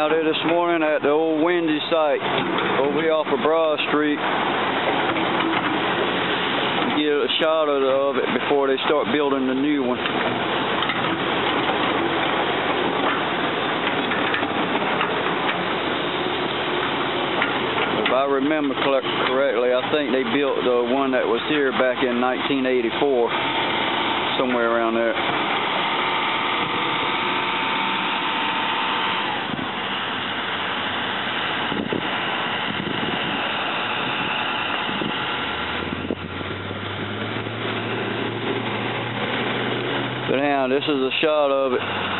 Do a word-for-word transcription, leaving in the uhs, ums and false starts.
Out there this morning at the old Wendy site over here off of Broad Street. Get a shot of, the, of it before they start building the new one. If I remember correctly, I think they built the one that was here back in nineteen eighty-four, somewhere around there. But now, this is a shot of it.